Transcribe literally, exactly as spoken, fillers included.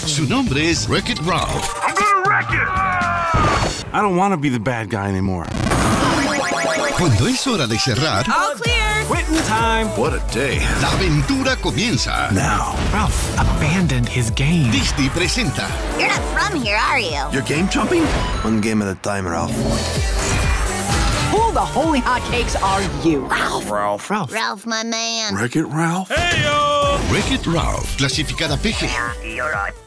Su nombre es Wreck-It Ralph. I'm gonna wreck it! I don't want to be the bad guy anymore. Cuando es hora de cerrar, All clear. Quitting time. What a day. la aventura comienza. Now. Ralph abandoned his game. Disney presenta You're not from here, are you? You're game jumping? One game at a time, Ralph. Who the holy hotcakes are you? Ralph. Ralph. Ralph. Ralph, my man. Wreck-It Ralph? Wreck-It Ralph, clasificada P G.